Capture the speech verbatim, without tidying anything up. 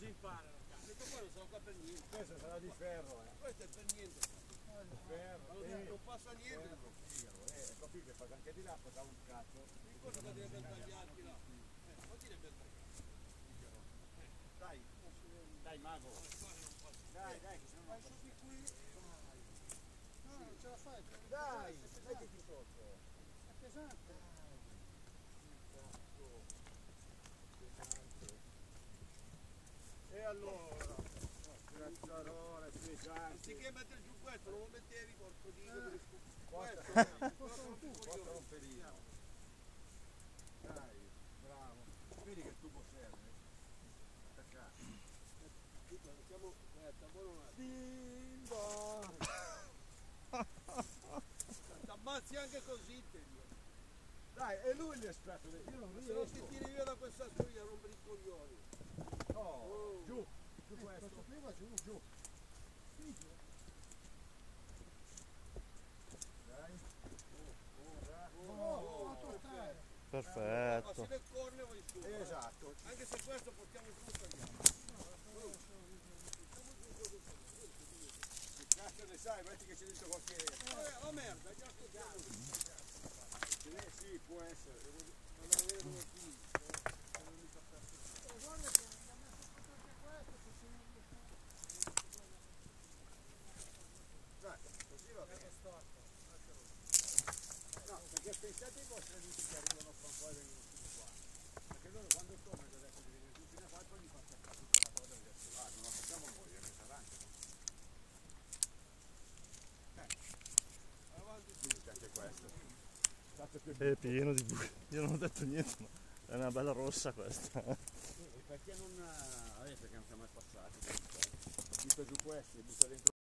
imparano. Questo qua non sarà qua per niente. Questo sarà di ferro, eh. Questo è per niente. Di ferro. Non, eh, non passa niente. ferro, figaro, eh, capito che passa anche di là, passa un cazzo. Il corso che deve ben tagliarti là. Eh, non dire ben tagliati. Dai, dai mago. Dai, dai, che se no non passa. Di qui. No, non ce la fai. Dai, è pesante. mettiti sotto. È pesante. E allora, cazzarola, spiegante. Anziché mettere giù questo, non lo mettevi, porco dio. Eh. Porta, Questo, Porta un tubo. porta un pelino. Dai, bravo. Vedi che tubo serve? Attaccato. Siamo, aspetta, buono un attimo. Bimba! T'ammazzi anche così, te Dio. Dai, è lui l'esperto, del- io non Se non ti riesco. tiri via da questa storia, rompere i coglioni. Oh, giù, giù Eh, questo. questo qui va giù. Giù. Dai. Ora. Oh, a toccare. Ma Perfetto. se le corne vai su. Esatto. Anche se questo portiamo giù, tagliamo. Che cazzo ne sai, metti che c'è dentro qualche... Eh, oh merda, già ascoltiamo. Eh, sì, può essere. Devo- Andare a vedere dove finisce. Oh, guarda che mi ha messo sotto anche questo, che se non riesco. Dai, così va bene. No, perché pensate ai vostri amici che arrivano fra un po' e vengono fino qua. Perché loro quando tornano adesso di venire giù fino a qua e poi gli fa attaccare tutta la cosa e adesso va, non la facciamo noi, eh, che saranno. Eh, Avanti. quindi c'è anche questo. Tanto che È pieno di buchi. Io non ho detto niente, ma è una bella rossa questa. E perché non... Ah, perché non siamo mai passati. Butta giù questi, butta dentro